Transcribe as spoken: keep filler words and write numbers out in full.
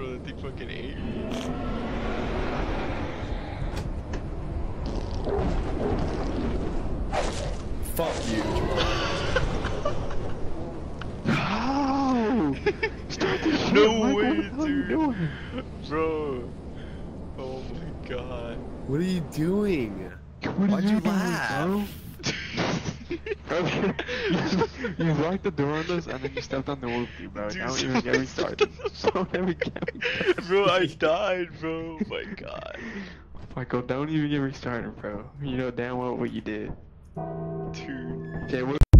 bro. The thing fucking ate me. Fuck you, No! Start the shit, No Mike, way, what the hell are you dude. doing? Bro. Oh my god. What are you doing? What Why'd are you you doing, laugh? bro? Bro, you, you locked the door on us and then you stepped on the Woopy, bro. Dude, Don't even get me started. Don't even get me started. Bro, I died, bro. Oh my god. Michael, don't even get me started, bro. You know damn well what you did. Dude. Okay, what